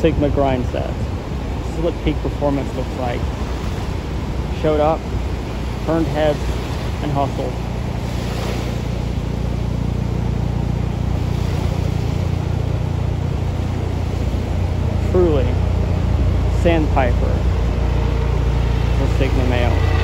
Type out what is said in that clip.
Sigma grind sets. This is what peak performance looks like. Showed up, turned heads, and hustled. Truly, sandpiper, the Sigma male.